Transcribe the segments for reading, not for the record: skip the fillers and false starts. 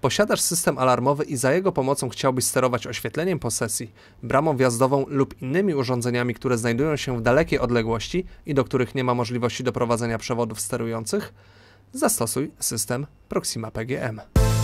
Posiadasz system alarmowy i za jego pomocą chciałbyś sterować oświetleniem posesji, bramą wjazdową lub innymi urządzeniami, które znajdują się w dalekiej odległości i do których nie ma możliwości doprowadzenia przewodów sterujących? Zastosuj system Proxima PGM.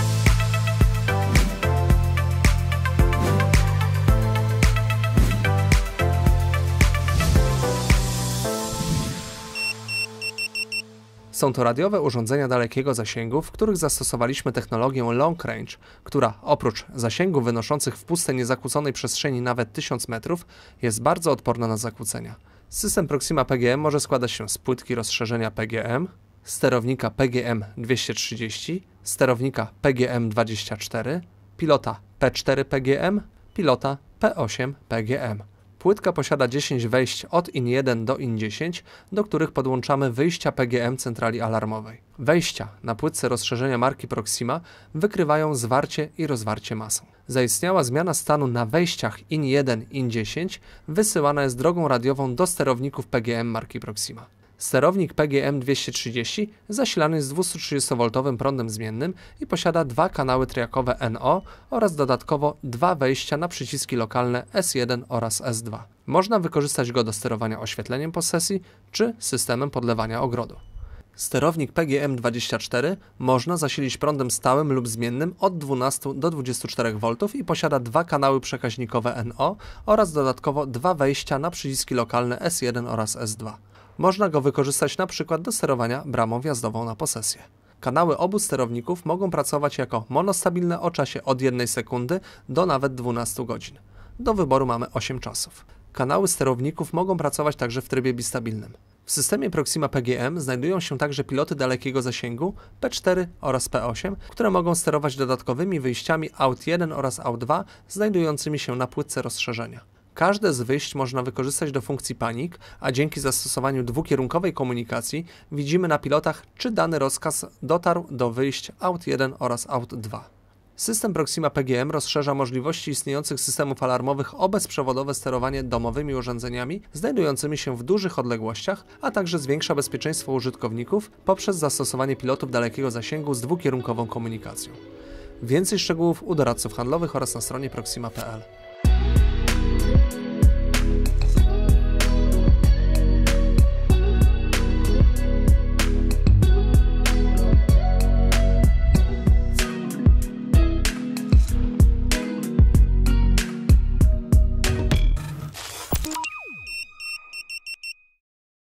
Są to radiowe urządzenia dalekiego zasięgu, w których zastosowaliśmy technologię Long Range, która oprócz zasięgów wynoszących w pustej, niezakłóconej przestrzeni nawet 1000 metrów, jest bardzo odporna na zakłócenia. System Proxima PGM może składać się z płytki rozszerzenia PGM, sterownika PGM-230, sterownika PGM-24, pilota P4 PGM, pilota P8 PGM. Płytka posiada 10 wejść od IN1 do IN10, do których podłączamy wyjścia PGM centrali alarmowej. Wejścia na płytce rozszerzenia marki Proxima wykrywają zwarcie i rozwarcie masą. Zaistniała zmiana stanu na wejściach IN1 i IN10 wysyłana jest drogą radiową do sterowników PGM marki Proxima. Sterownik PGM-230 zasilany jest 230V prądem zmiennym i posiada dwa kanały triakowe NO oraz dodatkowo dwa wejścia na przyciski lokalne S1 oraz S2. Można wykorzystać go do sterowania oświetleniem posesji czy systemem podlewania ogrodu. Sterownik PGM-24 można zasilić prądem stałym lub zmiennym od 12 do 24V i posiada dwa kanały przekaźnikowe NO oraz dodatkowo dwa wejścia na przyciski lokalne S1 oraz S2. Można go wykorzystać np. do sterowania bramą wjazdową na posesję. Kanały obu sterowników mogą pracować jako monostabilne o czasie od 1 sekundy do nawet 12 godzin. Do wyboru mamy 8 czasów. Kanały sterowników mogą pracować także w trybie bistabilnym. W systemie Proxima PGM znajdują się także piloty dalekiego zasięgu P4 oraz P8, które mogą sterować dodatkowymi wyjściami AUT1 oraz AUT2 znajdującymi się na płytce rozszerzenia. Każde z wyjść można wykorzystać do funkcji panik, a dzięki zastosowaniu dwukierunkowej komunikacji widzimy na pilotach, czy dany rozkaz dotarł do wyjść AUT1 oraz AUT2. System Proxima PGM rozszerza możliwości istniejących systemów alarmowych o bezprzewodowe sterowanie domowymi urządzeniami znajdującymi się w dużych odległościach, a także zwiększa bezpieczeństwo użytkowników poprzez zastosowanie pilotów dalekiego zasięgu z dwukierunkową komunikacją. Więcej szczegółów u doradców handlowych oraz na stronie proxima.pl.